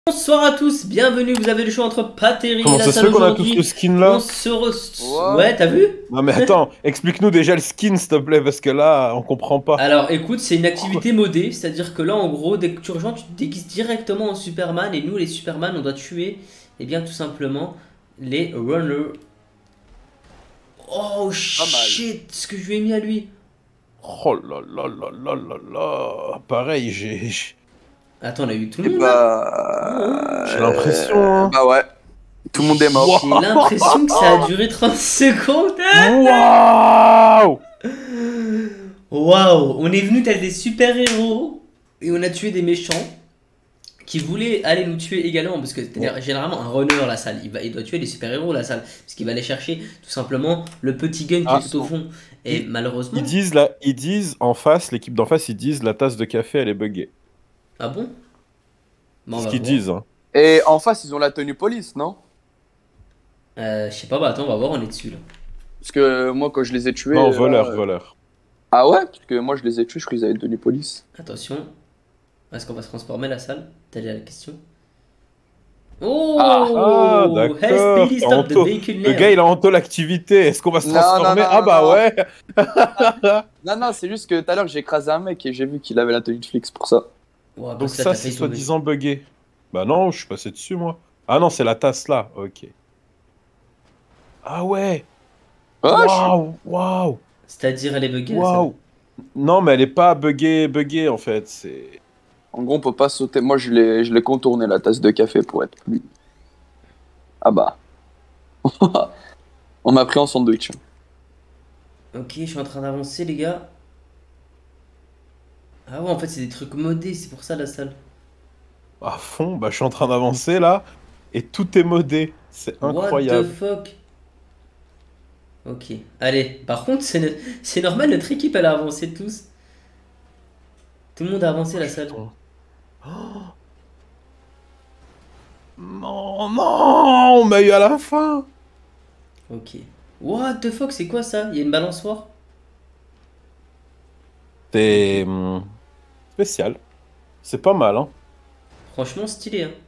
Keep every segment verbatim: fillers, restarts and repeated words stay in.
Bonsoir à tous, bienvenue, vous avez le choix entre Pateri Comment et la ça se salle fait qu'on a tous aujourd'hui. le skin là? On se re... Wow. Ouais, t'as vu? Non mais attends, explique-nous déjà le skin s'il te plaît, parce que là, on comprend pas. Alors écoute, c'est une activité modée, c'est-à-dire que là en gros, dès que tu rejoins, tu te déguises directement en Superman et nous les Superman, on doit tuer, eh bien tout simplement, les runners. Oh shit, ce que je lui ai mis à lui. Oh là là là là là là. Pareil, j'ai Attends, on a eu tout Et le monde là? bah. j'ai euh, l'impression. Hein. Bah ouais. Tout le monde est mort. J'ai l'impression que ça a duré trente secondes. Waouh! Waouh, on est venu tel des super-héros et on a tué des méchants qui voulaient aller nous tuer également parce que c'est-à-dire, généralement un runner la salle, il, va, il doit tuer les super-héros la salle parce qu'il va aller chercher tout simplement le petit gun qui Ah, est tout au fond et ils- malheureusement... Ils disent là, ils disent en face, l'équipe d'en face, ils disent la tasse de café elle est buggée. Ah bon? Bon, on C'est ce va qu'ils voir. disent. Hein. Et en face, ils ont la tenue police, non? Euh, je sais pas, bah attends, on va voir, on est dessus là. Parce que moi, quand je les ai tués. Non, là, voleur, euh, voleur. Ah ouais? Parce que moi, je les ai tués, je crois qu'ils avaient tenue police. Attention, est-ce qu'on va se transformer la salle? Telle est la question. Oh! Ah, d'accord. Hey Speedy, T'as stop the Anto- vehicle Le now. gars il a Anto l'activité, est-ce qu'on va se Non, non, transformer? non, Ah non, bah non. ouais! Non, non, c'est juste que tout à l'heure, j'ai écrasé un mec et j'ai vu qu'il avait la tenue de flic, c'est pour ça. Ouah, Donc parce que là, ça t'as c'est failli tomber. soi-disant buggé. Bah non, je suis passé dessus moi. Ah non, c'est la tasse là, ok. Ah ouais! Ouais, je suis- Waouh! Waouh! C'est-à-dire, elle est buggée la salle. Waouh! Non, mais elle est pas buggée, buggée en fait. C'est. En gros, on peut pas sauter. Moi, je l'ai je l'ai contourné la tasse de café pour être plus. Ah bah. On m'a pris en sandwich. Ok, je suis en train d'avancer, les gars. Ah ouais, en fait, c'est des trucs modés, c'est pour ça la salle. À fond, bah je suis en train d'avancer là. Et tout est modé. C'est What the incroyable. fuck? Ok, allez. Par contre, c'est no- c'est normal, notre équipe, elle a avancé tous. Tout le monde a avancé la salle. Putain. Oh non, non! On m'a eu à la fin! Ok. What the fuck, c'est quoi ça? Il y a une balançoire? C'est. hum, spécial. C'est pas mal, hein. Franchement, stylé, hein.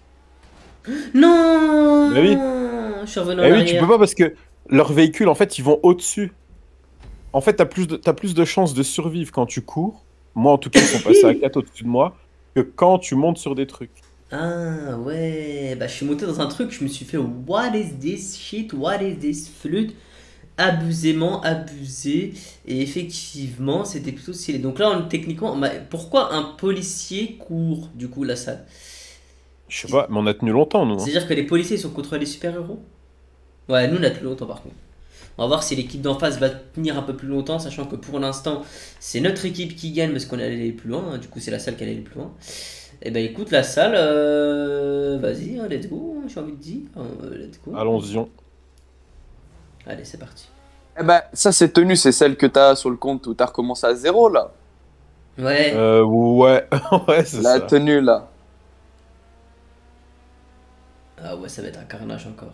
Non! Bah oui. Je suis revenu en Eh oui, tu arrière. peux pas parce que leurs véhicules en fait ils vont au-dessus. En fait, t'as plus de, t'as plus de chances de survivre quand tu cours. Moi en tout cas, ils sont passés à quatre au-dessus de moi. Que quand tu montes sur des trucs. Ah ouais, bah je suis monté dans un truc, je me suis fait what is this shit, what is this flûte, abusément abusé, et effectivement c'était plutôt stylé. Donc là on, techniquement, bah, pourquoi un policier court du coup la salle? Je sais pas, mais on a tenu longtemps nous. Hein. C'est-à-dire que les policiers sont contre les super-héros? Ouais, nous on a tenu longtemps par contre. On va voir si l'équipe d'en face va tenir un peu plus longtemps, sachant que pour l'instant c'est notre équipe qui gagne parce qu'on est allé plus loin, hein. Du coup c'est la salle qui est allée plus loin. Et ben écoute la salle, euh, vas-y, hein, let's go, j'ai envie de dire, euh, let's go. Allons-y. Allez c'est parti. Eh ben, ça, c'est tenue, c'est celle que t'as sur le compte où t'as recommencé à zéro, là. Ouais, Euh, ouais, ouais, c'est La ça. tenue, là. ah ouais ça va être un carnage encore.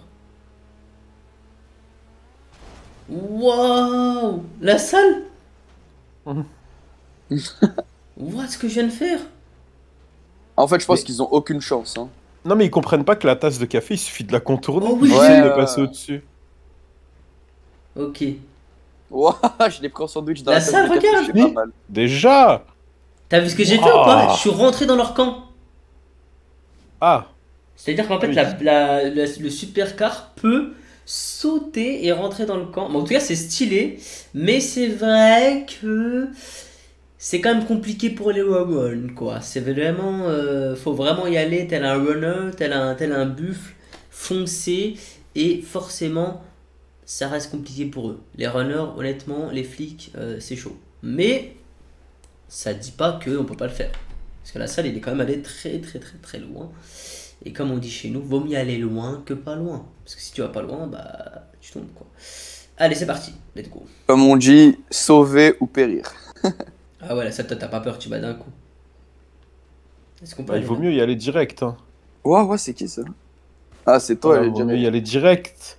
Waouh, la salle. Mhm. What ce que je viens de faire? En fait, je pense Mais- qu'ils ont aucune chance, hein. Non mais ils comprennent pas que la tasse de café, il suffit de la contourner. Oh oui, pour j'ai essayer vu. de Ouais, passer ouais. au-dessus. Ok. Ouah, je l'ai pris en sandwich dans La la tasse salle, de café, regarde. c'est pas mal. Déjà! T'as vu ce que j'ai fait ou pas? Waouh. Je suis rentré dans leur camp. Ah! C'est-à-dire qu'en fait, Oui. la, la- la- le supercar peut sauter et rentrer dans le camp. Bon, en tout cas, c'est stylé, mais c'est vrai que c'est quand même compliqué pour les runners, quoi. C'est vraiment, euh, faut vraiment y aller tel un runner, tel un, tel un buffle, foncer, et forcément, ça reste compliqué pour eux. Les runners, honnêtement, les flics, euh, c'est chaud. Mais ça dit pas qu'on peut pas le faire. Parce que la salle, il est quand même allé très très très très loin. Et comme on dit chez nous, vaut mieux aller loin que pas loin. Parce que si tu vas pas loin, bah tu tombes quoi. Allez, c'est parti, let's go. Comme on dit, sauver ou périr. Ah ouais, la salle, toi t'as pas peur, tu bats d'un coup. Est-ce qu'on peut Bah, il aller vaut là? mieux y aller direct. Hein. Ouais, ouais, c'est qui, ça? Ah, c'est toi, Ouais, elle il vaut mieux y dirait. aller direct.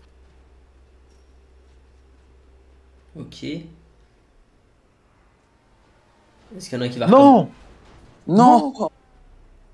Ok. Est-ce qu'il y en a un qui va Ah, Non! Non!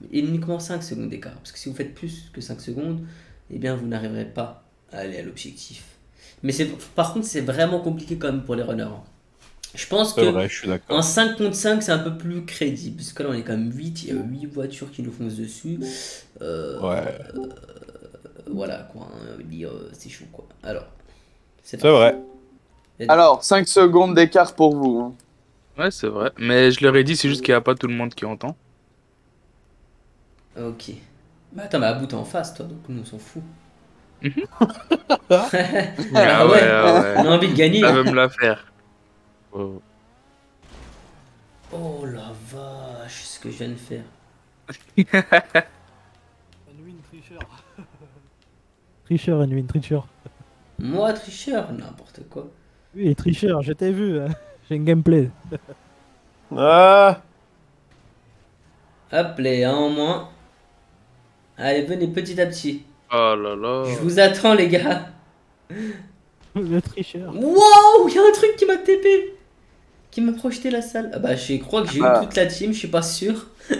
Et uniquement cinq secondes d'écart. Parce que si vous faites plus que cinq secondes, eh bien vous n'arriverez pas à aller à l'objectif. Mais c'est, par contre, c'est vraiment compliqué quand même pour les runners. Je pense C'est que vrai, je suis d'accord. en cinq contre cinq, c'est un peu plus crédible. Parce que là, on est quand même huit. Il y a huit voitures qui nous foncent dessus. Euh, Ouais. euh, voilà, quoi. On va dire, euh, c'est chaud, quoi. Alors, c'est C'est vrai. Alors, cinq secondes d'écart pour vous. hein. Ouais, c'est vrai. Mais je leur ai dit, c'est juste qu'il n'y a pas tout le monde qui entend. Ok. Bah attends, mais Abou, t'es en face, toi, donc nous, on s'en fout. Ah Ah ouais, ouais, ah ouais. on a envie de gagner. Ça veut me la faire. Oh. Oh la vache, ce que je viens de faire. Anwin tricheur. Tricheur, Anwin, tricheur. Moi, tricheur, n'importe quoi. Oui, tricheur, je t'ai vu. hein. J'ai un gameplay. Ah, Hop, les un en moins. Allez, venez petit à petit. Oh là là. Je vous attends, les gars. Le tricheur. Wow, il y a un truc qui m'a T P. Qui m'a projeté la salle. Ah bah, je crois que j'ai Ah. eu toute la team, je suis pas sûr. je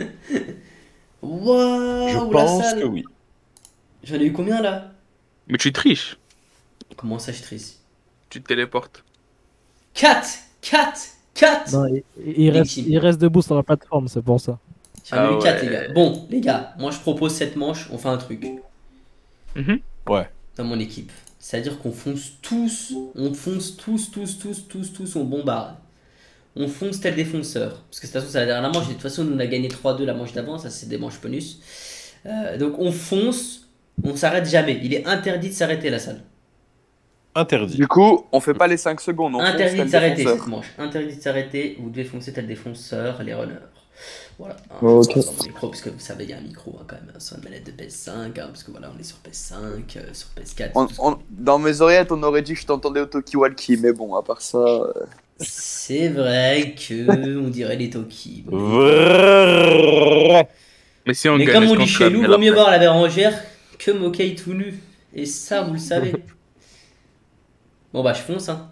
Waouh, la pense salle. que oui. J'en ai eu combien là? Mais tu triches. Comment ça, je triche? Tu te téléportes. quatre, quatre, quatre. Non, il, il reste, Victime. il reste debout sur la plateforme, c'est pour ça. J'en ai Ah eu quatre, ouais. les gars. Bon, les gars, moi je propose cette manche, on fait un truc Mhm. Ouais. dans mon équipe. C'est-à-dire qu'on fonce tous, on fonce tous, tous, tous, tous, tous, on bombarde. On fonce tel défonceur. Parce que de toute façon, c'est la dernière manche, et de toute façon, nous on a gagné trois deux la manche d'avant, ça c'est des manches bonus. Euh, donc on fonce, on s'arrête jamais. Il est interdit de s'arrêter la salle. Interdit. Du coup, on fait pas les cinq secondes. On fonce Interdit tel de s'arrêter défonceur. cette manche. Interdit de s'arrêter, vous devez foncer tel défonceur, les runners. Voilà. Hein, Ok. dans mon micro, parce que vous savez, il y a un micro hein, quand même sur une manette de P S cinq, hein, parce que voilà, on est sur P S cinq, euh, sur P S quatre. On- tout ce on- dans mes oreillettes, on aurait dit que je t'entendais au Tokiwalki, mais bon, à part ça. euh, C'est vrai que on dirait les Toki. Vrai. Mais si on Mais gagne, comme est-ce on qu'on dit te chez nous, rappelle vaut mieux après voir la bérangère que Mokai tout nu. Et ça, vous le savez. Bon bah je fonce hein.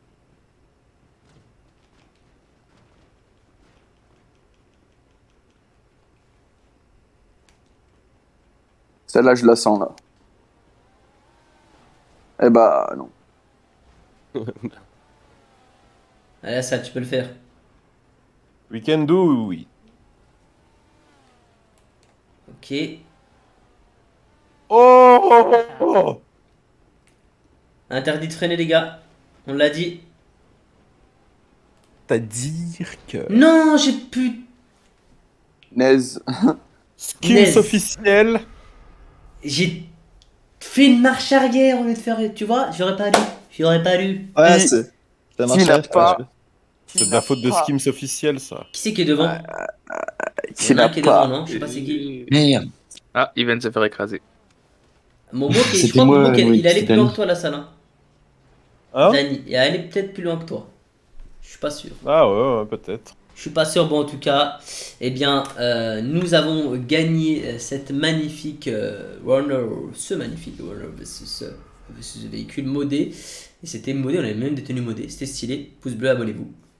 Celle-là, je la sens là. Eh bah, non. Allez ça, tu peux le faire. We can do, oui. Ok. Oh, oh, oh, oh. Interdit de freiner les gars. On l'a dit. C'est-à-dire que... Non, j'ai pu... Naise. Skins Naze. officiels. J'ai fait une marche arrière au lieu de faire... Tu vois, j'aurais pas dû. J'aurais pas dû. Ouais, Qui- c'est. Ça qui marche n'a pas, pas- je- C'est de la faute de pas- Skims officiels, ça. Qui c'est qui est devant? Il y Qui en a un n'a qui est devant, pas. non? Je sais pas c'est qui. Merde. Ah, il vient de se faire écraser. Momo, qui est- je C'était crois que moi, Momo, qui- oui, il allait c'était plus loin Dani. que toi la salle. Hein. Hein? Dani, il allait peut-être plus loin que toi. Je suis pas sûr. Ah ouais, ouais, peut-être. Je suis pas sûr, bon en tout cas, eh bien, euh, nous avons gagné euh, cette magnifique euh, runner, ce magnifique runner versus, euh, versus véhicule modé. Et c'était modé, on avait même des tenues modées, c'était stylé. Pouce bleu, abonnez-vous.